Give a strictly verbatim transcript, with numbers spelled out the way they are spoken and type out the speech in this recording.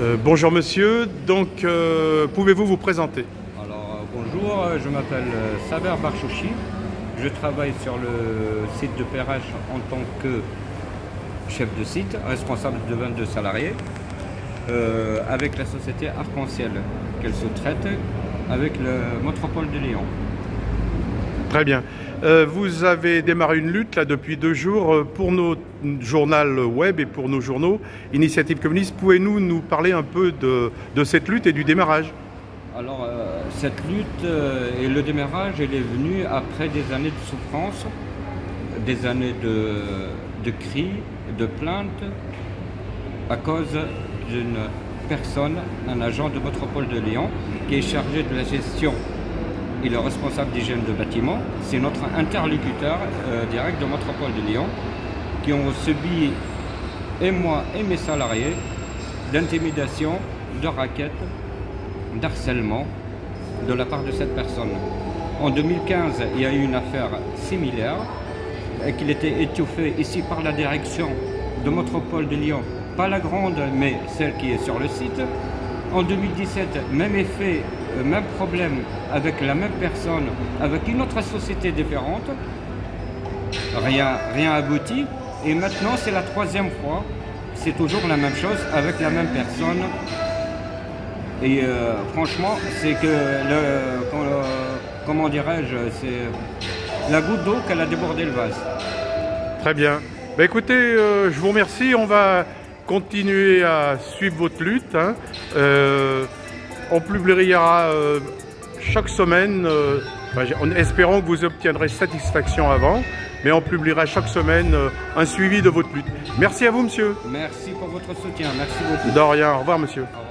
Euh, bonjour monsieur, donc euh, pouvez-vous vous présenter? Alors euh, bonjour, je m'appelle euh, Saber Barchouchi, je travaille sur le site de P R H en tant que chef de site, responsable de vingt-deux salariés, euh, avec la société Arc-en-Ciel, qu'elle se traite avec le Métropole de Lyon. Très bien. Euh, vous avez démarré une lutte là depuis deux jours pour nos journaux web et pour nos journaux Initiative communiste. Pouvez-vous nous parler un peu de, de cette lutte et du démarrage? Alors euh, cette lutte euh, et le démarrage, elle est venue après des années de souffrance, des années de, de cris, de plaintes, à cause d'une personne, un agent de Métropole de Lyon, qui est chargé de la gestion et le responsable d'hygiène de bâtiment. C'est notre interlocuteur euh, direct de Métropole de Lyon, qui ont subi, et moi et mes salariés, d'intimidation, de raquettes, d'harcèlement de la part de cette personne. En deux mille quinze, il y a eu une affaire similaire, et qu'il était étouffé ici par la direction de Métropole de Lyon, pas la grande, mais celle qui est sur le site. En deux mille dix-sept, même effet, même problème avec la même personne, avec une autre société différente. Rien, rien abouti. Et maintenant, c'est la troisième fois. C'est toujours la même chose avec la même personne. Et euh, franchement, c'est que, le, comment dirais-je, c'est la goutte d'eau qu'elle a débordé le vase. Très bien. Bah, écoutez, euh, je vous remercie. On va continuer à suivre votre lutte. Hein. Euh, on publiera euh, chaque semaine, euh, en espérant que vous obtiendrez satisfaction avant, mais on publiera chaque semaine euh, un suivi de votre lutte. Merci à vous, monsieur. Merci pour votre soutien. Merci beaucoup. De rien. Au revoir, monsieur.